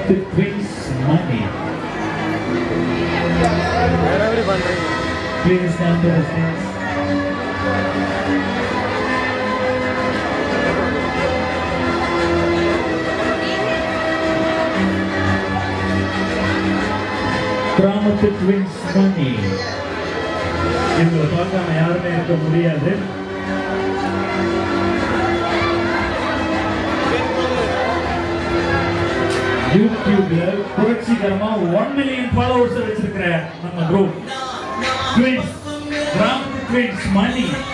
The Twins Money. Please stand to the stage. கிராமத்து twins Mani. இவங்களை பார்க்காம யாருமே இருக்க முடியாது. யூடியூப்ல புரட்சிகரமா 1 மில்லியன் ஃபாலோவர்ஸ் வச்சிருக்கிற நம்ம குரூப் ட்வின்ஸ், கிராமத்து ட்வின்ஸ் மணி.